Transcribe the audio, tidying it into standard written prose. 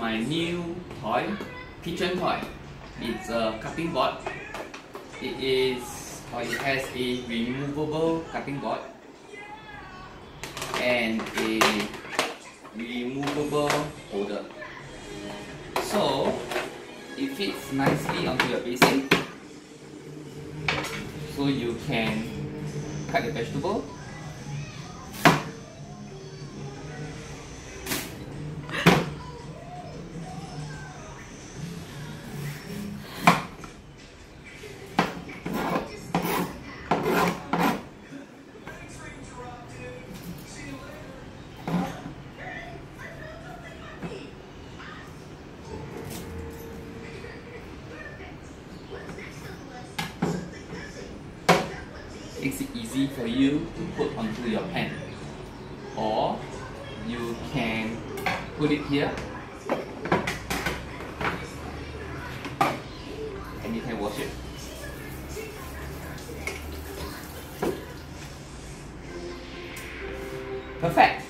my new toy, kitchen toy. It's a cutting board. It has a removable cutting board and a removable holder. So it fits nicely onto your basin. So you can cut your vegetable. Makes it easy for you to put onto your pan, or you can put it here and you can wash it. Perfect!